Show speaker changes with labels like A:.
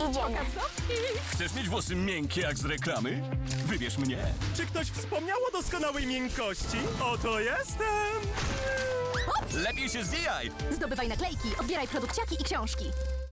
A: idziemy.
B: Chcesz mieć włosy miękkie jak z reklamy? Wybierz mnie.
C: Czy ktoś wspomniał o doskonałej miękkości? Oto jestem!
B: Lepiej się zwijaj.
D: Zdobywaj naklejki, odbieraj produkciaki i książki.